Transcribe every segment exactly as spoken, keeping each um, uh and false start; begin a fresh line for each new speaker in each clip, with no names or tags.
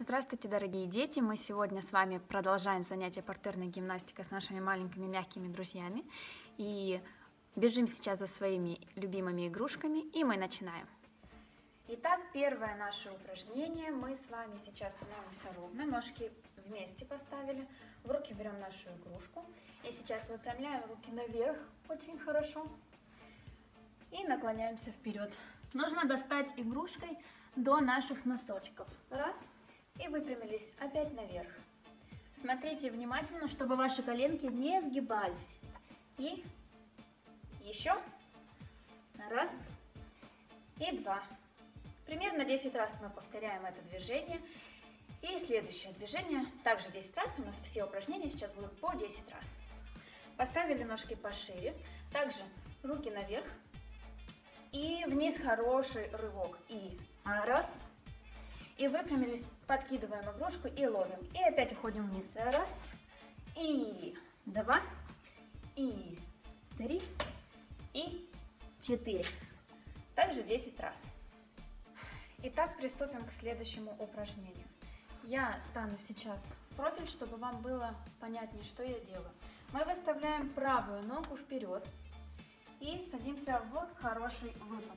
Здравствуйте, дорогие дети! Мы сегодня с вами продолжаем занятия партерной гимнастикой с нашими маленькими мягкими друзьями. И бежим сейчас за своими любимыми игрушками, и мы начинаем. Итак, первое наше упражнение. Мы с вами сейчас становимся ровно, ножки вместе поставили, в руки берем нашу игрушку. И сейчас выпрямляем руки наверх, очень хорошо. И наклоняемся вперед. Нужно достать игрушкой до наших носочков. Раз. И выпрямились опять наверх. Смотрите внимательно, чтобы ваши коленки не сгибались. И еще. Раз. И два. Примерно десять раз мы повторяем это движение. И следующее движение. Также десять раз. У нас все упражнения сейчас будут по десять раз. Поставили ножки пошире. Также руки наверх. И вниз хороший рывок. И раз. И выпрямились, подкидываем игрушку и ловим. И опять уходим вниз. Раз. И два. И три. И четыре. Также десять раз. Итак, приступим к следующему упражнению. Я стану сейчас в профиль, чтобы вам было понятнее, что я делаю. Мы выставляем правую ногу вперед и садимся в хороший выпад.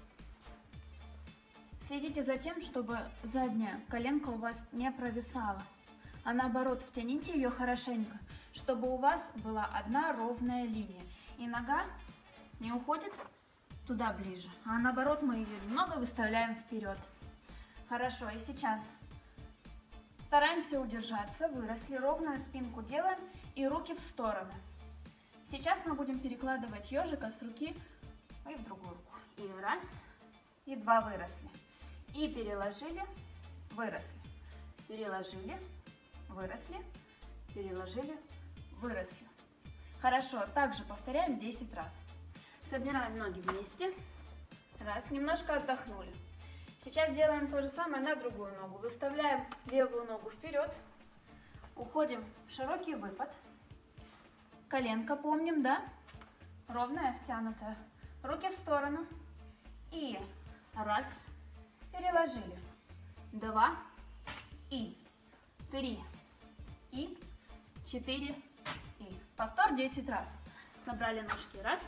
Следите за тем, чтобы задняя коленка у вас не провисала, а наоборот втяните ее хорошенько, чтобы у вас была одна ровная линия. И нога не уходит туда ближе, а наоборот мы ее немного выставляем вперед. Хорошо, и сейчас стараемся удержаться, выросли, ровную спинку делаем и руки в стороны. Сейчас мы будем перекладывать ежика с руки и в другую руку. И раз, и два выросли. И переложили, выросли, переложили, выросли, переложили, выросли. Хорошо, также повторяем десять раз. Собираем ноги вместе. Раз, немножко отдохнули. Сейчас делаем то же самое на другую ногу. Выставляем левую ногу вперед. Уходим в широкий выпад. Коленка помним, да? Ровная, втянутая. Руки в сторону. И раз. Переложили. Два. И три. И четыре. И. Повтор десять раз. Собрали ножки. Раз.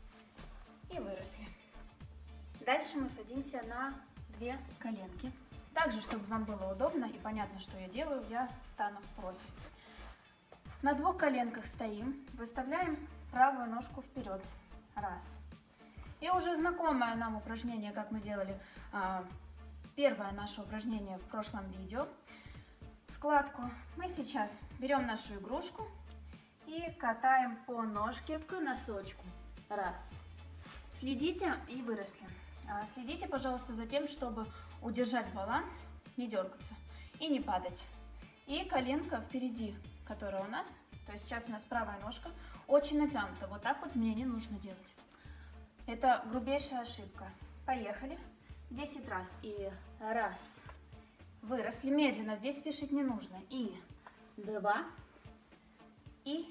И выросли. Дальше мы садимся на две коленки. Также, чтобы вам было удобно и понятно, что я делаю, я встану в профиль. На двух коленках стоим. Выставляем правую ножку вперед. Раз. И уже знакомое нам упражнение, как мы делали первое наше упражнение в прошлом видео. Складку. Мы сейчас берем нашу игрушку и катаем по ножке к носочку. Раз. Следите и выросли. Следите, пожалуйста, за тем, чтобы удержать баланс, не дергаться и не падать. И коленка впереди, которая у нас, то есть сейчас у нас правая ножка, очень натянута. Вот так вот мне не нужно делать. Это грубейшая ошибка. Поехали. десять раз. И раз. Выросли. Медленно. Здесь спешить не нужно. И два. И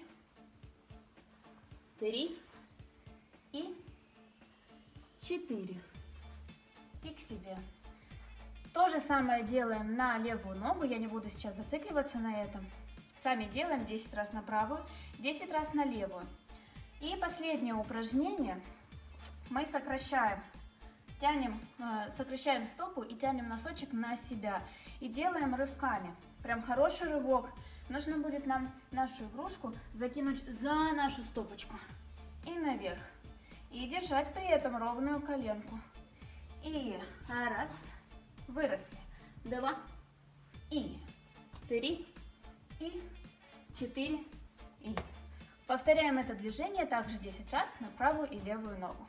три. И четыре. И к себе. То же самое делаем на левую ногу. Я не буду сейчас зацикливаться на этом. Сами делаем десять раз на правую, десять раз на левую. И последнее упражнение. Мы сокращаем. Тянем, сокращаем стопу и тянем носочек на себя. И делаем рывками. Прям хороший рывок. Нужно будет нам нашу игрушку закинуть за нашу стопочку. И наверх. И держать при этом ровную коленку. И раз. Выросли. Два. И три. И четыре. И. Повторяем это движение также десять раз на правую и левую ногу.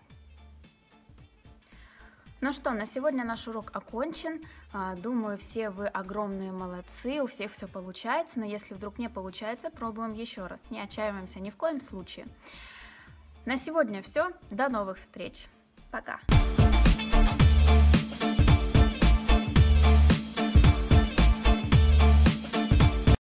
Ну что, на сегодня наш урок окончен. Думаю, все вы огромные молодцы, у всех все получается, но если вдруг не получается, пробуем еще раз. Не отчаиваемся ни в коем случае. На сегодня все. До новых встреч. Пока.